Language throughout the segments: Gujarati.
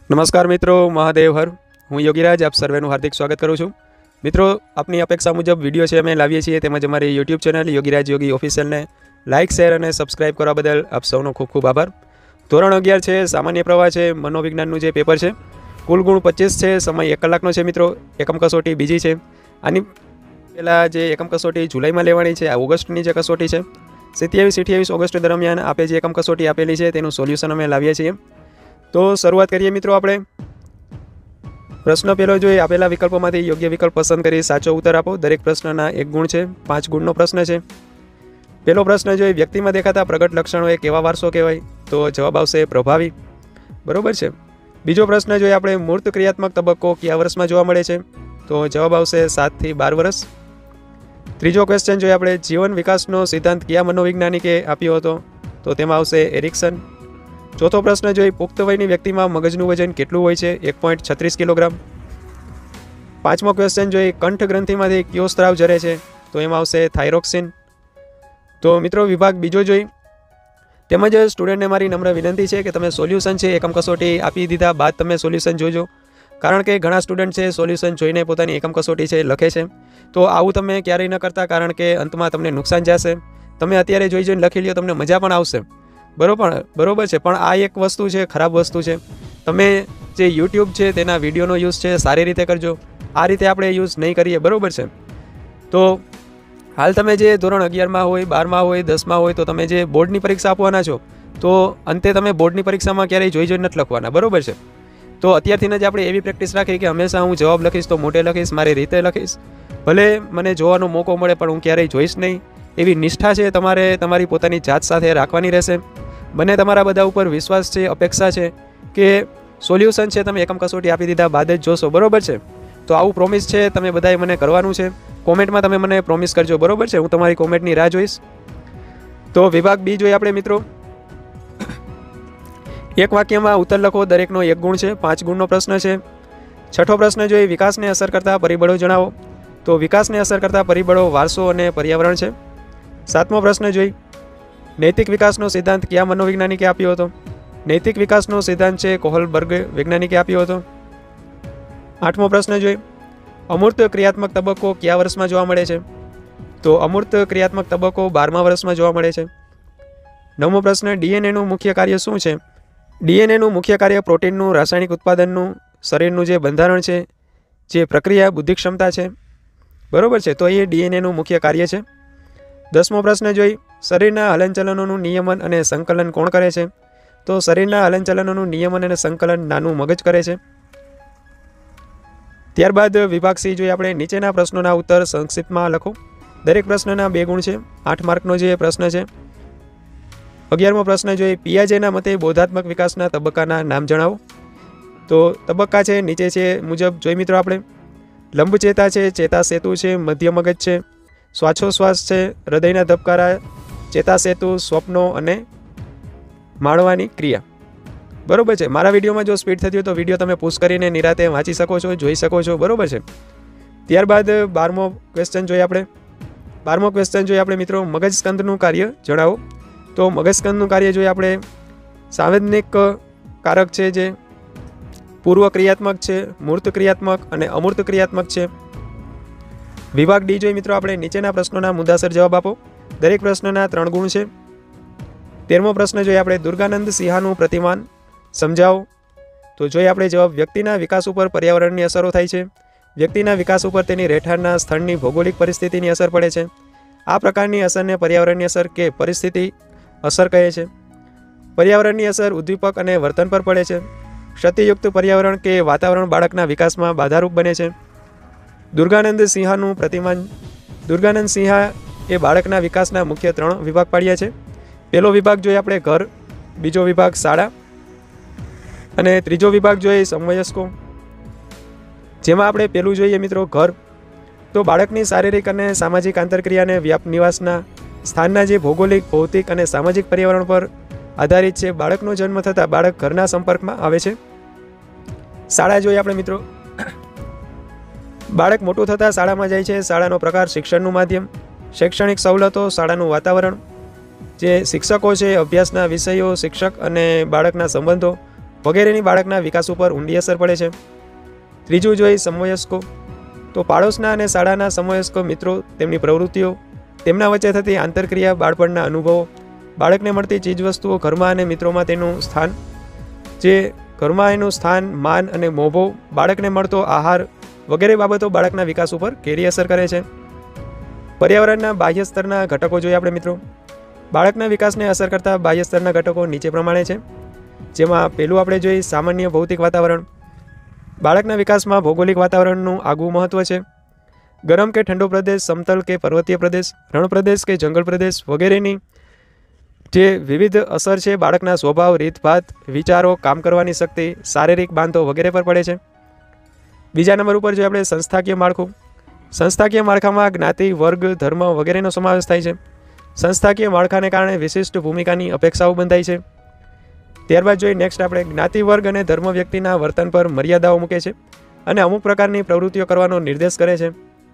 नमस्कार मित्रों, महादेव हर। हूँ योगीराज आप सर्वेનું हार्दिक स्वागत करूँ છું। મિત્રો, આપની અપેક્ષા મુજબ વિડીયો છે અમે લાવીએ છીએ, તેમજ અમારી યુટ્યુબ ચેનલ યોગીરાજ યોગી ઓફિશિયલને લાઇક, શેર અને સબસ્ક્રાઇબ કરવા બદલ આપ સૌનો ખૂબ ખૂબ આભાર। ધોરણ 11 છે, સામાન્ય પ્રવાહ છે, મનોવિજ્ઞાનનું જે પેપર છે, કુલ ગુણ 25 છે, સમય 1 કલાકનો છે મિત્રો। એકમ કસોટી બીજી છે। આની પહેલાં જે એકમ કસોટી જુલાઈમાં લેવાની છે, આ ઓગસ્ટની જે કસોટી છે, 27-28 ઓગસ્ટ દરમિયાન આપે જે એકમ કસોટી આપેલી છે તેનું સોલ્યુશન અમે લાવીએ છીએ। તો શરૂઆત કરીએ મિત્રો આપણે। પ્રશ્ન પહેલો જોઈએ, આપેલા વિકલ્પોમાંથી યોગ્ય વિકલ્પ પસંદ કરી સાચો ઉત્તર આપો। દરેક પ્રશ્નના 1 ગુણ છે, 5 ગુણનો પ્રશ્ન છે। પહેલો પ્રશ્ન જોઈએ, વ્યક્તિમાં દેખાતા પ્રગટ લક્ષણો એ કેવા વારસો કહેવાય? તો જવાબ આવશે પ્રભાવી, બરોબર છે। બીજો પ્રશ્ન જોઈએ આપણે, મૂર્ત ક્રિયાત્મક તબક્કો કયા વર્ષમાં જોવા મળે છે? તો જવાબ આવશે 7 થી 12 વર્ષ। ત્રીજો ક્વેશ્ચન જોઈએ આપણે, જીવન વિકાસનો સિદ્ધાંત કયા મનોવૈજ્ઞાનિકે આપ્યો હતો? તો તેમાં આવશે એરિક્સન। ચોથો પ્રશ્ન જોઈએ, પુખ્ત વયની વ્યક્તિમાં મગજનું વજન કેટલું હોય છે? 1.36 કિલોગ્રામ। પાંચમો ક્વેશ્ચન જોઈએ, કંઠ ગ્રંથિમાંથી કયો સ્ત્રાવ ઝરે છે? તો એમાં આવશે થાઇરોક્સિન। તો મિત્રો વિભાગ બીજો જોઈ, તેમજ સ્ટુડન્ટને મારી નમ્ર વિનંતી છે કે તમે સોલ્યુશન છે એકમ કસોટી આપી દીધા બાદ તમે સોલ્યુશન જોજો, કારણ કે ઘણા સ્ટુડન્ટ છે સોલ્યુશન જોઈને પોતાની એકમ કસોટી છે લખે છે। તો આવું તમે ક્યારેય ન કરતા, કારણ કે અંતમાં તમને નુકસાન જશે। તમે અત્યારે જોઈ જોઈને લખી લ્યો, તમને મજા પણ આવશે, બરોબર છે। પણ આ એક વસ્તુ છે, ખરાબ વસ્તુ છે। તમે જે યુટ્યુબ છે તેના વિડીયોનો યુઝ છે સારી રીતે કરજો, આ રીતે આપણે યુઝ નહીં કરીએ, બરોબર છે। તો હાલ તમે જે ધોરણ 11માં હોય, 12માં હોય, 10માં હોય, તો તમે જે બોર્ડની પરીક્ષા આપવાના છો, તો અંતે તમે બોર્ડની પરીક્ષામાં ક્યારેય જોઈ જોઈને નથી લખવાના, બરોબર છે। તો અત્યારથી જ આપણે એવી પ્રેક્ટિસ રાખી કે હંમેશા હું જવાબ લખીશ તો મોટે લખીશ, મારી રીતે લખીશ, ભલે મને જોવાનો મોકો મળે પણ હું ક્યારેય જોઈશ નહીં। એવી નિષ્ઠા છે તમારે તમારી પોતાની જાત સાથે રાખવાની રહેશે। મને તમારા બધા ઉપર વિશ્વાસ છે, અપેક્ષા છે કે સોલ્યુશન છે તમે એકમ કસોટી આપી દીધા બાદ જ જોશો, બરોબર છે। તો આવું પ્રોમિસ છે તમે બધાએ મને કરવાનું છે। કોમેન્ટમાં તમે મને પ્રોમિસ કરજો, બરોબર છે। હું તમારી કોમેન્ટની રાહ જોઈશ। તો વિભાગ બી જોઈએ આપણે મિત્રો, એક વાક્યમાં ઉત્તર લખો, દરેકનો 1 ગુણ છે, 5 ગુણનો પ્રશ્ન છે। છઠ્ઠો પ્રશ્ન જોઈએ, વિકાસને અસર કરતા પરિબળો જણાવો। તો વિકાસને અસર કરતા પરિબળો વારસો અને પર્યાવરણ છે। સાતમો પ્રશ્ન જોઈ, નૈતિક વિકાસનો સિદ્ધાંત કયા મનોવૈજ્ઞાનિકે આપ્યો હતો? નૈતિક વિકાસનો સિદ્ધાંત છે કોહલબર્ગ વૈજ્ઞાનિકે આપ્યો હતો। આઠમો પ્રશ્ન જોઈ, અમૂર્ત ક્રિયાત્મક તબક્કો કયા વર્ષમાં જોવા મળે છે? તો અમૂર્ત ક્રિયાત્મક તબક્કો 12મા વર્ષમાં જોવા મળે છે। નવમો પ્રશ્ન, ડીએનએનું મુખ્ય કાર્ય શું છે? ડીએનએનું મુખ્ય કાર્ય પ્રોટીનનું રાસાયણિક ઉત્પાદનનું, શરીરનું જે બંધારણ છે, જે પ્રક્રિયા, બુદ્ધિક્ષમતા છે, બરોબર છે। તો એ ડીએનએનું મુખ્ય કાર્ય છે। 10મો પ્રશ્ન જોઈ, શરીરના હલનચલનોનું નિયમન અને સંકલન કોણ કરે છે? તો શરીરના હલનચલનોનું નિયમન અને સંકલન નાનું મગજ કરે છે। ત્યારબાદ વિભાગ સી જોઈએ આપણે, નીચેના પ્રશ્નોના ઉત્તર સંક્ષિપ્તમાં લખો। દરેક પ્રશ્નના 2 ગુણ છે, 8 માર્કનો જે પ્રશ્ન છે। 11મો પ્રશ્ન જોઈએ, પિયાજેના મતે બોધાત્મક વિકાસના તબક્કાના નામ જણાવો। તો તબક્કા છે નીચે છે મુજબ જોઈ મિત્રો આપણે, લંબચેતા છે, ચેતાસેતુ છે, મધ્ય મગજ છે, શ્વાસોશ્વાસ છે, હૃદયના ધબકારા, ચેતાસેતુ, સ્વપ્નો અને માણવાની ક્રિયા, બરોબર છે। મારા વિડીયોમાં જો સ્પીડ થતી હોય તો વિડીયો તમે પુશ કરીને નિરાતે વાંચી શકો છો, જોઈ શકો છો, બરોબર છે। ત્યારબાદ 12મો ક્વેશ્ચન જોઈએ આપણે। 12મો ક્વેશ્ચન જોઈએ આપણે મિત્રો, મગજ સ્કંદનું કાર્ય જણાવો। તો મગજ સ્કંદનું કાર્ય જોઈએ આપણે, સાંવેદનિક કારક છે, જે પૂર્વ ક્રિયાત્મક છે, મૂર્ત ક્રિયાત્મક અને અમૂર્ત ક્રિયાત્મક છે। વિભાગ ડી જોઈએ મિત્રો આપણે, નીચેના પ્રશ્નોના મુદ્દાસર જવાબ આપો। દરેક પ્રશ્નના 3 ગુણ છે। 13મો પ્રશ્ન જોઈએ આપણે, દુર્ગાનંદ સિંહાનું પ્રતિમાન સમજાવો। તો જોઈએ આપણે જવાબ, વ્યક્તિના વિકાસ ઉપર પર્યાવરણની અસરો થાય છે। વ્યક્તિના વિકાસ ઉપર તેની રહેઠાણના સ્થળની ભૌગોલિક પરિસ્થિતિની અસર પડે છે। આ પ્રકારની અસરને પર્યાવરણની અસર કે પરિસ્થિતિ અસર કહે છે। પર્યાવરણની અસર ઉદ્દીપક અને વર્તન પર પડે છે। ક્ષતિયુક્ત પર્યાવરણ કે વાતાવરણ બાળકના વિકાસમાં બાધારૂપ બને છે। દુર્ગાનંદ સિંહાનું પ્રતિમાન, દુર્ગાનંદ સિંહા એ બાળકના વિકાસના મુખ્ય 3 વિભાગ પાડ્યા છે। પહેલો વિભાગ જોઈએ આપણે ઘર, બીજો વિભાગ શાળા અને ત્રીજો વિભાગ જોઈએ સમવયસ્કો। જેમાં આપણે પહેલું જોઈએ મિત્રો ઘર, તો બાળકની શારીરિક અને સામાજિક આંતરક્રિયાને વ્યાપ નિવાસના સ્થાનના જે ભૌગોલિક, ભૌતિક અને સામાજિક પર્યાવરણ પર આધારિત છે। બાળકનો જન્મ થતાં બાળક ઘરના સંપર્કમાં આવે છે। શાળા જોઈએ આપણે મિત્રો, બાળક મોટું થતાં શાળામાં જાય છે। શાળાનો પ્રકાર, શિક્ષણનું માધ્યમ, શૈક્ષણિક સવલતો, શાળાનું વાતાવરણ, જે શિક્ષકો છે, અભ્યાસના વિષયો, શિક્ષક અને બાળકના સંબંધો, વગેરેની બાળકના વિકાસ ઉપર ઊંડી અસર પડે છે. ત્રીજું જોઈએ સમવયસ્કો. તો પાડોશના અને શાળાના સમવયસ્કો મિત્રો, તેમની પ્રવૃત્તિઓ, તેમના વચ્ચે થતી આંતરક્રિયા, બાળપણના અનુભવો, બાળકને મળતી ચીજવસ્તુઓ, ઘરમાં અને મિત્રોમાં તેનું સ્થાન, જે ઘરમાં એનું સ્થાન, માન અને મોભો, બાળકને મળતો આહાર વગેરે બાબતો બાળકના વિકાસ ઉપર કેરી અસર કરે છે. પર્યાવરણના બાહ્ય સ્તરના ઘટકો જોઈએ આપણે મિત્રો. બાળકના વિકાસને અસર કરતા બાહ્ય સ્તરના ઘટકો નીચે પ્રમાણે છે, જેમાં પહેલું આપણે જોઈએ સામાન્ય ભૌતિક વાતાવરણ. બાળકના વિકાસમાં ભૌગોલિક વાતાવરણનું આગવું મહત્ત્વ છે. ગરમ કે ઠંડો પ્રદેશ, સમતલ કે પર્વતીય પ્રદેશ, રણ પ્રદેશ કે જંગલ પ્રદેશ વગેરેની જે વિવિધ અસર છે બાળકના સ્વભાવ, રીતભાત, વિચારો, કામ કરવાની શક્તિ, શારીરિક બાંધો વગેરે પર પડે છે. બીજા નંબર ઉપર જોઈએ આપણે સંસ્થાકીય માળખું. સંસ્થાકીય માળખામાં જ્ઞાતિ, વર્ગ, ધર્મ વગેરેનો સમાવેશ થાય છે. સંસ્થાકીય માળખાને કારણે વિશિષ્ટ ભૂમિકાની અપેક્ષાઓ બંધાય છે. ત્યારબાદ જોઈએ નેક્સ્ટ આપણે જ્ઞાતિ, વર્ગ અને ધર્મ વ્યક્તિના વર્તન પર મર્યાદાઓ મૂકે છે અને અમુક પ્રકારની પ્રવૃત્તિઓ કરવાનો નિર્દેશ કરે છે.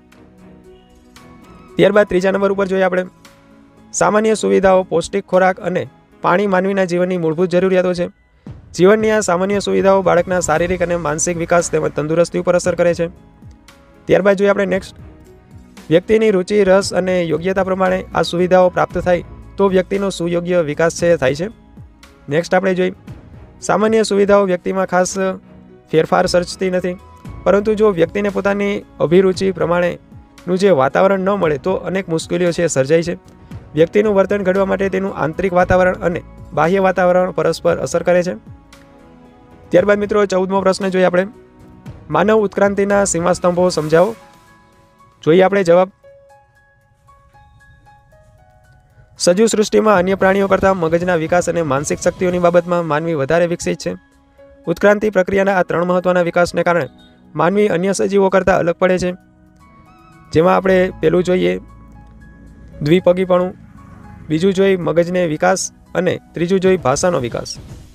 ત્યારબાદ ત્રીજા નંબર ઉપર જોઈએ આપણે સામાન્ય સુવિધાઓ, પૌષ્ટિક ખોરાક અને પાણી માનવીના જીવનની મૂળભૂત જરૂરિયાતો છે. જીવનની આ સામાન્ય સુવિધાઓ બાળકના શારીરિક અને માનસિક વિકાસ તેમજ તંદુરસ્તી ઉપર અસર કરે છે. ત્યારબાદ જોઈએ આપણે નેક્સ્ટ વ્યક્તિની રુચિ, રસ અને યોગ્યતા પ્રમાણે આ સુવિધાઓ પ્રાપ્ત થાય તો વ્યક્તિનો સુયોગ્ય વિકાસ છે થાય છે. નેક્સ્ટ આપણે જોઈએ સામાન્ય સુવિધાઓ વ્યક્તિમાં ખાસ ફેરફાર સર્જતી નથી, પરંતુ જો વ્યક્તિને પોતાની અભિરુચિ પ્રમાણેનું જે વાતાવરણ ન મળે તો અનેક મુશ્કેલીઓ છે સર્જાય છે. વ્યક્તિનું વર્તન ઘડવા માટે તેનું આંતરિક વાતાવરણ અને બાહ્ય વાતાવરણ પરસ્પર અસર કરે છે. ત્યારબાદ મિત્રો 14મો પ્રશ્ન જોઈએ આપણે માનવ ઉત્ક્રાંતિના સીમાસ્તંભો સમજાવો. જોઈએ આપણે જવાબ. સજીવ સૃષ્ટિમાં અન્ય પ્રાણીઓ કરતાં મગજના વિકાસ અને માનસિક શક્તિઓની બાબતમાં માનવી વધારે વિકસિત છે. ઉત્ક્રાંતિ પ્રક્રિયાના આ 3 મહત્વના વિકાસને કારણે માનવી અન્ય સજીવો કરતાં અલગ પડે છે. જેમાં આપણે પહેલું જોઈએ દ્વિપગીપણું, બીજું જોઈ મગજને વિકાસ અને ત્રીજું જોઈ ભાષાનો વિકાસ.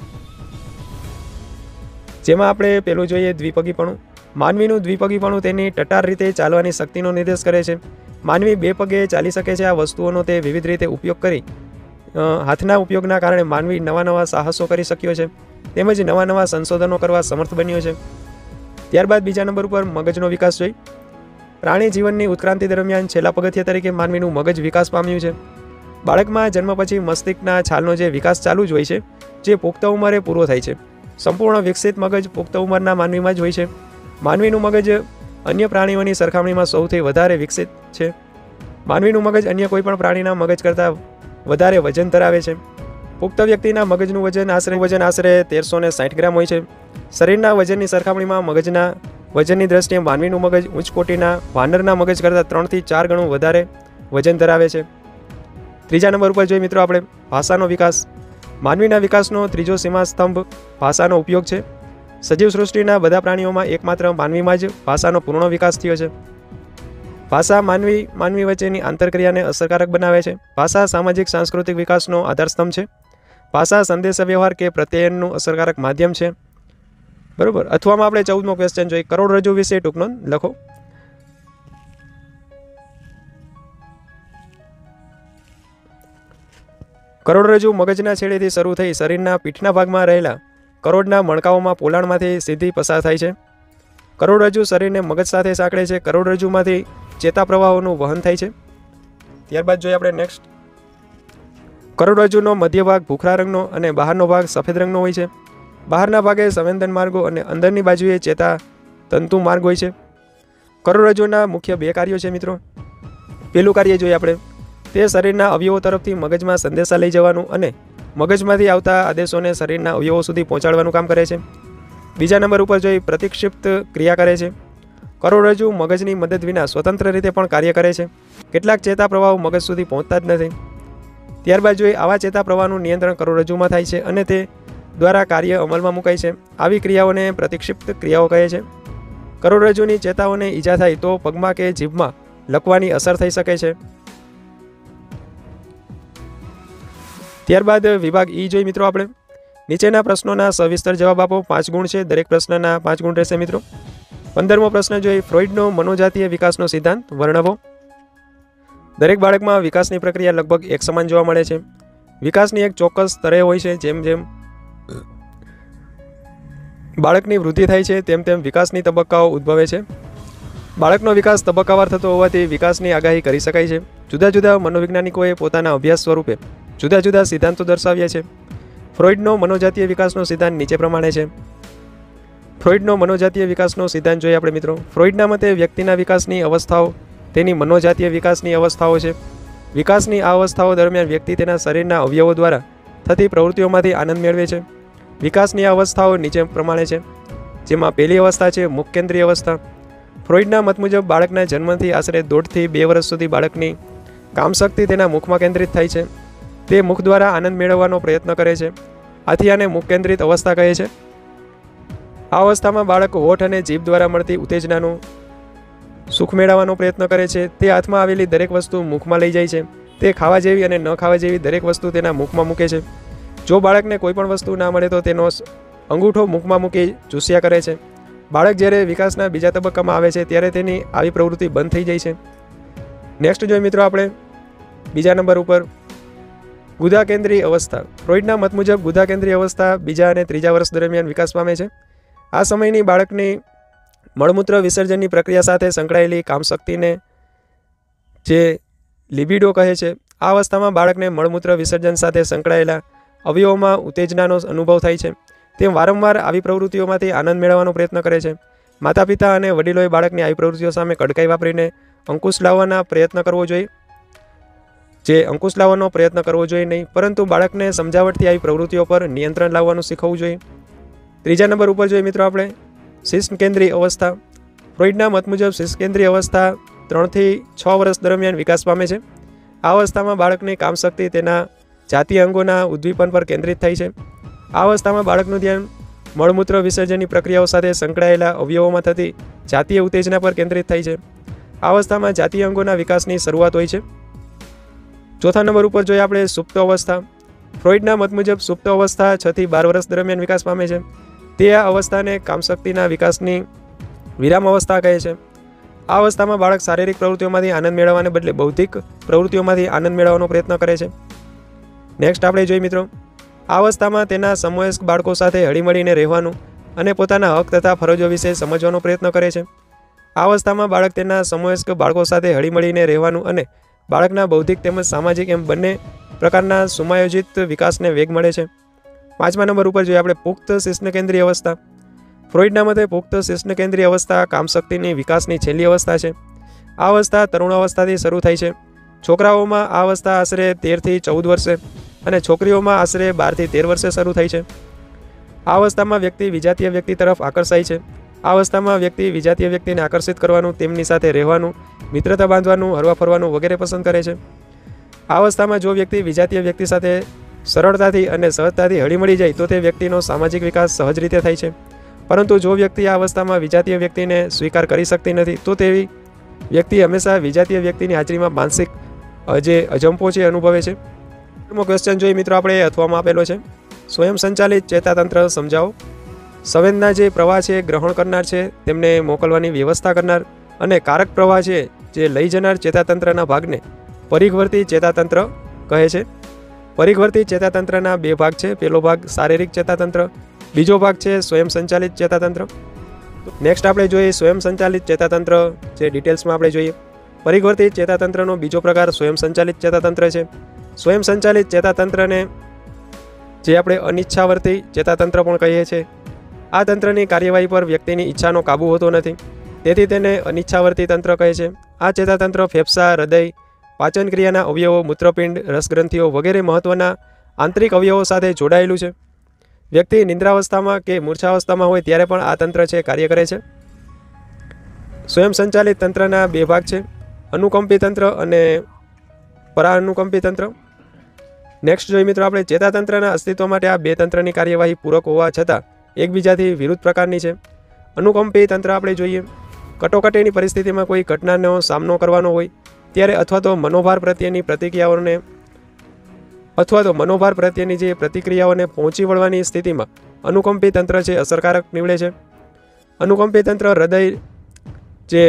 જેમાં આપણે પહેલું જોઈએ દ્વિપગીપણું. માનવીનું દ્વિપગીપણું તેની ટટાર રીતે ચાલવાની શક્તિનો નિર્દેશ કરે છે. માનવી 2 પગે ચાલી શકે છે. આ વસ્તુઓનો તે વિવિધ રીતે ઉપયોગ કરી હાથના ઉપયોગના કારણે માનવી નવા સાહસો કરી શક્યો છે તેમજ નવા સંશોધનો કરવા સમર્થ બન્યો છે. ત્યારબાદ બીજા નંબર ઉપર મગજનો વિકાસ જોઈ. પ્રાણી જીવનની ઉત્ક્રાંતિ દરમિયાન છેલ્લા પગથિયા તરીકે માનવીનું મગજ વિકાસ પામ્યું છે. બાળકમાં જન્મ પછી મસ્તિષ્કના છાલનો જે વિકાસ ચાલુ જ હોય છે, જે પુખ્ત ઉંમરે પૂરો થાય છે. સંપૂર્ણ વિકસિત મગજ પુખ્ત ઉંમરના માનવીમાં જ હોય છે. માનવીનું મગજ અન્ય પ્રાણીઓની સરખામણીમાં સૌથી વધારે વિકસિત છે. માનવીનું મગજ અન્ય કોઈપણ પ્રાણીના મગજ કરતાં વધારે વજન ધરાવે છે. પુખ્ત વ્યક્તિના મગજનું વજન આશરે 1360 ગ્રામ હોય છે. શરીરના વજનની સરખામણીમાં મગજના વજનની દ્રષ્ટિએ માનવીનું મગજ ઉચ્ચ કોટીના વાનરના મગજ કરતાં 3 થી 4 ગણું વધારે વજન ધરાવે છે. ત્રીજા નંબર ઉપર જોઈએ મિત્રો આપણે ભાષાનો વિકાસ. માનવીના વિકાસનો ત્રીજો સીમાસ્તંભ ભાષાનો ઉપયોગ છે. સજીવ સૃષ્ટિના બધા પ્રાણીઓમાં એકમાત્ર માનવીમાં જ ભાષાનો પૂર્ણ વિકાસ થયો છે. ભાષા માનવી વચ્ચેની આંતરક્રિયાને અસરકારક બનાવે છે. ભાષા સામાજિક સાંસ્કૃતિક વિકાસનો આધારસ્તંભ છે. ભાષા સંદેશાવ્યવહાર કે પ્રત્યયનનું અસરકારક માધ્યમ છે. બરોબર. અથવામાં આપણે 14મો ક્વેશ્ચન જોઈએ કરોડરજ્જુ વિશે ટૂંક નોંધ લખો. કરોડરજ્જુ મગજના છેડેથી શરૂ થઈ શરીરના પીઠના ભાગમાં રહેલા કરોડના મણકાઓમાં પોલાણમાંથી સીધી પસાર થાય છે. કરોડરજ્જુ શરીરને મગજ સાથે સાંકળે છે. કરોડરજ્જુમાંથી ચેતા પ્રવાહોનું વહન થાય છે. ત્યારબાદ જોઈએ આપણે નેક્સ્ટ કરોડરજ્જુનો મધ્ય ભાગ ભૂખરા રંગનો અને બહારનો ભાગ સફેદ રંગનો હોય છે. બહારના ભાગે સંવેદન માર્ગો અને અંદરની બાજુએ ચેતા તંતુ માર્ગ હોય છે. કરોડરજ્જુના મુખ્ય 2 કાર્યો છે મિત્રો. પહેલું કાર્ય જોઈએ આપણે તે શરીરના અવયવો તરફથી મગજમાં સંદેશા લઈ જવાનું અને મગજમાંથી આવતા આદેશોને શરીરના અવયવો સુધી પહોંચાડવાનું કામ કરે છે. બીજા નંબર ઉપર જોઈ પ્રતિક્ષિપ્ત ક્રિયા કરે છે. કરોડરજ્જુ મગજની મદદ વિના સ્વતંત્ર રીતે પણ કાર્ય કરે છે. કેટલાક ચેતા પ્રવાહો મગજ સુધી પહોંચતા જ નથી. ત્યારબાદ જોઈ આવા ચેતા પ્રવાહનું નિયંત્રણ કરોડરજ્જુમાં થાય છે અને તે દ્વારા કાર્ય અમલમાં મુકાય છે. આવી ક્રિયાઓને પ્રતિક્ષિપ્ત ક્રિયાઓ કહે છે. કરોડરજ્જુની ચેતાઓને ઈજા થાય તો પગમાં કે જીભમાં લકવાની અસર થઈ શકે છે. ત્યારબાદ વિભાગ ઈ જોઈ મિત્રો આપણે નીચેના પ્રશ્નોના સવિસ્તર જવાબ આપો. 5 ગુણ છે. દરેક પ્રશ્નના 5 ગુણ રહેશે મિત્રો. 15મો પ્રશ્ન જોઈ ફ્રોઇડનો મનોજાતીય વિકાસનો સિદ્ધાંત વર્ણવો. દરેક બાળકમાં વિકાસની પ્રક્રિયા લગભગ એક સમાન જોવા મળે છે. વિકાસની એક ચોક્કસ સ્તરે હોય છે. જેમ જેમ બાળકની વૃદ્ધિ થાય છે તેમ તેમ વિકાસની તબક્કાઓ ઉદ્ભવે છે. બાળકનો વિકાસ તબક્કાવાર થતો હોવાથી વિકાસની આગાહી કરી શકાય છે. જુદા જુદા મનોવૈજ્ઞાનિકોએ પોતાના અભ્યાસ સ્વરૂપે જુદા જુદા સિદ્ધાંતો દર્શાવ્યા છે. ફ્રોઇડનો મનોજાતીય વિકાસનો સિદ્ધાંત નીચે પ્રમાણે છે. ફ્રોઇડનો મનોજાતીય વિકાસનો સિદ્ધાંત જોઈએ આપણે મિત્રો. ફ્રોઇડના મતે વ્યક્તિના વિકાસની અવસ્થાઓ તેની મનોજાતીય વિકાસની અવસ્થાઓ છે. વિકાસની આ અવસ્થાઓ દરમિયાન વ્યક્તિ તેના શરીરના અવયવો દ્વારા થતી પ્રવૃત્તિઓમાંથી આનંદ મેળવે છે. વિકાસની આ અવસ્થાઓ નીચે પ્રમાણે છે, જેમાં પહેલી અવસ્થા છે મુખ કેન્દ્રીય અવસ્થા. ફ્રોઇડના મત મુજબ બાળકના જન્મથી આશરે 1.5 થી 2 વર્ષ સુધી બાળકની કામશક્તિ તેના મુખમાં કેન્દ્રિત થાય છે. તે મુખ દ્વારા આનંદ મેળવવાનો પ્રયત્ન કરે છે. આથી આને મુખ કેન્દ્રિત અવસ્થા કહે છે. આ અવસ્થામાં બાળક હોઠ અને જીભ દ્વારા મળતી ઉત્તેજનાનું સુખ મેળવવાનો પ્રયત્ન કરે છે. તે હાથમાં આવેલી દરેક વસ્તુ મુખમાં લઈ જાય છે. તે ખાવા જેવી અને ન ખાવા જેવી દરેક વસ્તુ તેના મુખમાં મૂકે છે. જો બાળકને કોઈ પણ વસ્તુ ના મળે તો તેનો અંગૂઠો મુખમાં મૂકી ચૂસ્યા કરે છે. બાળક જ્યારે વિકાસના બીજા તબક્કામાં આવે છે ત્યારે તેની આવી પ્રવૃત્તિ બંધ થઈ જાય છે. નેક્સ્ટ જોઈએ મિત્રો આપણે બીજા નંબર ઉપર ગુદા કેન્દ્રીય અવસ્થા. ફ્રોઇડના મત મુજબ ગુદા કેન્દ્રીય અવસ્થા બીજા અને ત્રીજા વર્ષ દરમિયાન વિકાસ પામે છે. આ સમયની બાળકની મળમૂત્ર વિસર્જનની પ્રક્રિયા સાથે સંકળાયેલી કામશક્તિને જે લિબિડો કહે છે. આ અવસ્થામાં બાળકને મળમૂત્ર વિસર્જન સાથે સંકળાયેલા અવયવોમાં ઉત્તેજનાનો અનુભવ થાય છે. તે વારંવાર આવી પ્રવૃત્તિઓમાંથી આનંદ મેળવવાનો પ્રયત્ન કરે છે. માતા પિતા અને વડીલોએ બાળકની આવી પ્રવૃત્તિઓ સામે કડકાઈ વાપરીને અંકુશ લાવવાનો પ્રયત્ન કરવો જોઈએ નહીં, પરંતુ બાળકને સમજાવટથી આવી પ્રવૃત્તિઓ પર નિયંત્રણ લાવવાનું શીખવવું જોઈએ. ત્રીજા નંબર ઉપર જોઈએ મિત્રો આપણે શિશ્ન કેન્દ્રીય અવસ્થા. ફ્રોઇડના મત મુજબ શિશ્ન કેન્દ્રીય અવસ્થા 3 થી 6 વર્ષ દરમિયાન વિકાસ પામે છે. આ અવસ્થામાં બાળકની કામશક્તિ તેના જાતીય અંગોના ઉદ્દીપન પર કેન્દ્રિત થાય છે. આ અવસ્થામાં બાળકનું ધ્યાન મળમૂત્ર વિસર્જનની પ્રક્રિયાઓ સાથે સંકળાયેલા અવયવોમાં થતી જાતીય ઉત્તેજના પર કેન્દ્રિત થાય છે. આ અવસ્થામાં જાતીય અંગોના વિકાસની શરૂઆત હોય છે. ચોથા નંબર ઉપર જોઈએ આપણે સુપ્ત અવસ્થા. ફ્રોઇડના મત મુજબ સુપ્ત અવસ્થા 6 થી 12 વર્ષ દરમિયાન વિકાસ પામે છે. તે આ અવસ્થાને કામશક્તિના વિકાસની વિરામ અવસ્થા કહે છે. આ અવસ્થામાં બાળક શારીરિક પ્રવૃત્તિઓમાંથી આનંદ મેળવવાને બદલે બૌદ્ધિક પ્રવૃત્તિઓમાંથી આનંદ મેળવવાનો પ્રયત્ન કરે છે. નેક્સ્ટ આપણે જોઈએ મિત્રો આ અવસ્થામાં તેના સમવયસ્ક બાળકો સાથે હળીમળીને રહેવાનું અને પોતાના હક તથા ફરજો વિશે સમજવાનો પ્રયત્ન કરે છે. આ અવસ્થામાં બાળક તેના સમવયસ્ક બાળકો સાથે હળીમળીને રહેવાનું અને બાળકના બૌદ્ધિક તેમજ સામાજિક એમ બંને પ્રકારના સુમાયોજિત વિકાસને વેગ મળે છે. પાંચમા નંબર ઉપર જોઈએ આપણે પુખ્ત શિશ્ન કેન્દ્રીય અવસ્થા. ફ્રોઇડના મતે પુખ્ત શિશ્ન કેન્દ્રીય અવસ્થા કામશક્તિની વિકાસની છેલ્લી અવસ્થા છે. આ અવસ્થા તરુણ અવસ્થાથી શરૂ થાય છે. છોકરાઓમાં આ અવસ્થા આશરે 13 થી 14 વર્ષે અને છોકરીઓમાં આશરે 12 થી 13 વર્ષે શરૂ થાય છે. આ અવસ્થામાં વ્યક્તિ વિજાતીય વ્યક્તિ તરફ આકર્ષાય છે. આ અવસ્થામાં વ્યક્તિ વિજાતીય વ્યક્તિને આકર્ષિત કરવાનું, તેમની સાથે રહેવાનું, મિત્રતા બાંધવાનું, હરવા ફરવાનું વગેરે પસંદ કરે છે. આ અવસ્થામાં જો વ્યક્તિ વિજાતીય વ્યક્તિ સાથે સરળતાથી અને સહજતાથી હળીમળી જાય તો તે વ્યક્તિનો સામાજિક વિકાસ સહજ રીતે થાય છે. પરંતુ જો વ્યક્તિ આ અવસ્થામાં વિજાતીય વ્યક્તિને સ્વીકાર કરી શકતી નથી તો તેવી વ્યક્તિ હંમેશા વિજાતીય વ્યક્તિની હાજરીમાં માનસિક જે અજંપો છે અનુભવે છે. ક્વેશ્ચન જોઈએ મિત્રો આપણે અથવામાં આપેલો છે. સ્વયં સંચાલિત ચેતાતંત્ર સમજાવો. સંવેદના જે પ્રવાહ છે ગ્રહણ કરનાર છે તેમને મોકલવાની વ્યવસ્થા કરનાર અને કારક પ્રવાહ છે જે લઈ જનાર ચેતાતંત્રના ભાગને પરિઘવર્તી ચેતાતંત્ર કહે છે. પરિઘવર્તી ચેતાતંત્રના 2 ભાગ છે. પહેલો ભાગ શારીરિક ચેતાતંત્ર, બીજો ભાગ છે સ્વયં સંચાલિત ચેતાતંત્ર. નેક્સ્ટ આપણે જોઈએ સ્વયં સંચાલિત ચેતાતંત્ર જે ડિટેલ્સમાં આપણે જોઈએ. પરિઘવર્તી ચેતાતંત્રનો બીજો પ્રકાર સ્વયં સંચાલિત ચેતાતંત્ર છે. સ્વયં સંચાલિત ચેતાતંત્રને જે આપણે અનિચ્છાવર્તી ચેતાતંત્ર પણ કહીએ છીએ. આ તંત્રની કાર્યવાહી પર વ્યક્તિની ઈચ્છાનો કાબુ હોતો નથી, તેથી તેને અનિચ્છાવર્તી તંત્ર કહે છે. આ ચેતાતંત્ર ફેફસા, હૃદય, પાચન ક્રિયાના અવયવો, મૂત્રપિંડ, રસગ્રંથિઓ વગેરે મહત્વના આંતરિક અવયવો સાથે જોડાયેલું છે. વ્યક્તિ નિંદ્રાવસ્થામાં કે મૂર્છાવસ્થામાં હોય ત્યારે પણ આ તંત્ર છે કાર્ય કરે છે. સ્વયં સંચાલિત તંત્રના 2 ભાગ છે, અનુકંપી તંત્ર અને પરાનુકંપી તંત્ર. નેક્સ્ટ જોઈએ મિત્રો આપણે ચેતાતંત્રના અસ્તિત્વ માટે આ 2 તંત્રની કાર્યવાહી પૂરક હોવા છતાં એકબીજાથી વિરુદ્ધ પ્રકારની છે. અનુકંપી તંત્ર આપણે જોઈએ કટોકટીની પરિસ્થિતિમાં કોઈ ઘટનાનો સામનો કરવાનો હોય ત્યારે અથવા તો મનોભાર પ્રત્યેની જે પ્રતિક્રિયાઓને પહોંચી વળવાની સ્થિતિમાં અનુકંપી તંત્ર છે અસરકારક નીવડે છે. અનુકંપી તંત્ર હૃદય જે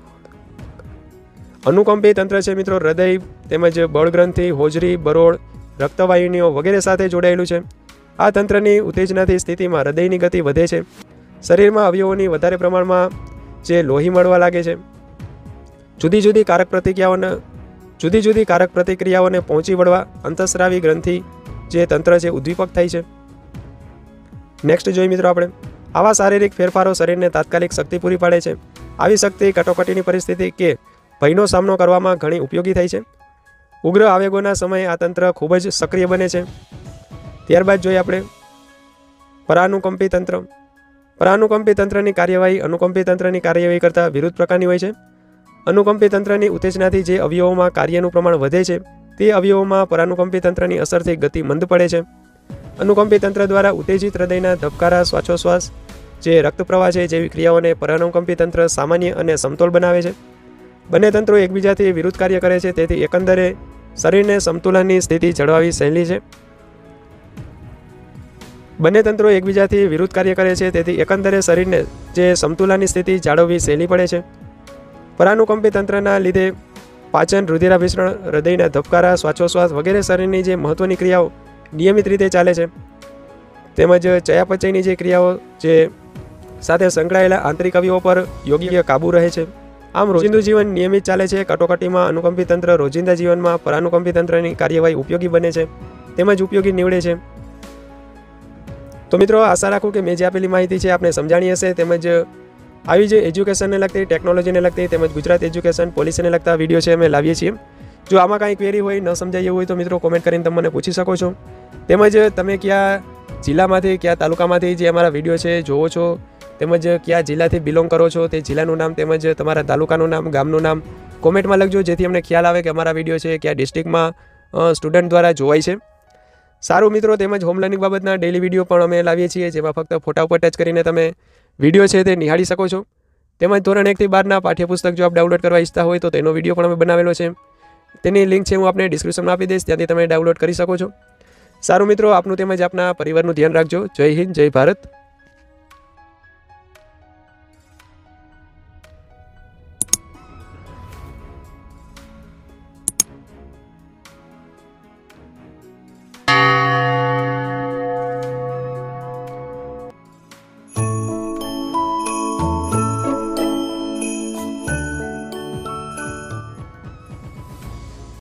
અનુકંપી તંત્ર છે મિત્રો હૃદય તેમજ બળગ્રંથિ, હોજરી, બરોળ, રક્તવાહિનીઓ વગેરે સાથે જોડાયેલું છે। આ તંત્રની ઉત્તેજનાથી સ્થિતિમાં હૃદયની ગતિ વધે છે, શરીરમાં અવયવોની વધારે પ્રમાણમાં જે લોહી મળવા લાગે છે, જુદી જુદી કારક પ્રતિક્રિયાઓને પહોંચી વળવા અંતઃસ્રાવી ગ્રંથિ જે તંત્ર છે ઉદ્દીપક થાય છે। નેક્સ્ટ જોઈએ મિત્રો આપણે, આવા શારીરિક ફેરફારો શરીરને તાત્કાલિક શક્તિ પૂરી પાડે છે। આવી શક્તિ કટોકટીની પરિસ્થિતિ કે ભયનો સામનો કરવામાં ઘણી ઉપયોગી થાય છે। ઉગ્ર આવેગોના સમયે આ તંત્ર ખૂબ જ સક્રિય બને છે। ત્યારબાદ જોઈએ આપણે પરાનુકંપી તંત્ર। પરાનુકંપી તંત્રની કાર્યવાહી અનુકંપી તંત્રની કાર્યવાહી કરતાં વિરુદ્ધ પ્રકારની હોય છે। અનુકંપી તંત્રની ઉત્તેજનાથી જે અવયવોમાં કાર્યનું પ્રમાણ વધે છે તે અવયવોમાં પરાનુકંપી તંત્રની અસરથી ગતિ મંદ પડે છે। અનુકંપી તંત્ર દ્વારા ઉત્તેજિત હૃદયના ધબકારા, શ્વાસોશ્વાસ, જે રક્તપ્રવાહ છે જેવી ક્રિયાઓને પરાનુકંપી તંત્ર સામાન્ય અને સમતોલ બનાવે છે। બંને તંત્રો એકબીજાથી વિરુદ્ધ કાર્ય કરે છે, તેથી એકંદરે શરીરને સમતુલનની સ્થિતિ જળવાવી સહેલી છે। બંને તંત્રો એકબીજાથી વિરુદ્ધ કાર્ય કરે છે, તેથી એકંદરે શરીરને જે સમતુલનની સ્થિતિ જાળવવી સહેલી પડે છે। પરાનુકંપી તંત્રના લીધે પાચન, રુધિરાભિસરણ, હૃદયના ધબકારા, શ્વાસોશ્વાસ વગેરે શરીરની જે મહત્ત્વની ક્રિયાઓ નિયમિત રીતે ચાલે છે, તેમજ ચયાપચયની જે ક્રિયાઓ જે સાથે સંકળાયેલા આંતરિક અવયવો પર યોગ્ય કાબૂ રહે છે। આમ રોજિંદુ જીવન નિયમિત ચાલે છે। કટોકટીમાં અનુકંપી તંત્ર રોજિંદા જીવનમાં પરાનુકંપી તંત્રની કાર્યવાહી ઉપયોગી બને છે તેમજ ઉપયોગી નીવડે છે। તો મિત્રો આશા રાખું કે મેં જે આપેલી માહિતી છે આપને સમજાણી હશે, તેમજ આવી જે એજ્યુકેશનને લગતી, ટેકનોલોજીને લગતી તેમજ ગુજરાત એજ્યુકેશન પોલિસીને લગતા વિડીયો છે અમે લાવીએ છીએ। જો આમાં કાંઈ ક્વેરી હોય, ન સમજાય હોય તો મિત્રો કોમેન્ટ કરીને તમે મને પૂછી શકો છો। તેમજ તમે કયા જિલ્લામાંથી, કયા તાલુકામાંથી જે અમારા વિડીયો છે જોવો છો, તેમજ કયા જિલ્લાથી બિલોંગ કરો છો તે જિલ્લાનું નામ તેમજ તમારા તાલુકાનું નામ, ગામનું નામ કોમેન્ટમાં લખજો, જેથી અમને ખ્યાલ આવે કે અમારા વિડીયો છે કયા ડિસ્ટ્રિક્ટમાં સ્ટુડન્ટ દ્વારા જોવાય છે। સારું મિત્રો, તેમજ હોમ લર્નિંગ બાબતના ડેલી વિડીયો પણ અમે લાવીએ છીએ, જેમાં ફક્ત ફોટા ઉપર ટચ કરીને તમે વિડીયો છે તે નિહાળી શકો છો। તેમજ ધોરણ 1 થી 12ના પાઠ્યપુસ્તક જો આપ ડાઉનલોડ કરવા ઈચ્છતા હોય તો તેનો વિડીયો પણ અમે બનાવેલો છે, તેની લિંક છે હું આપને ડિસ્ક્રિપ્શનમાં આપી દઈશ, ત્યાંથી તમે ડાઉનલોડ કરી શકો છો। સારું મિત્રો, આપનું તેમજ આપના પરિવારનું ધ્યાન રાખજો। જય હિન્દ, જય ભારત।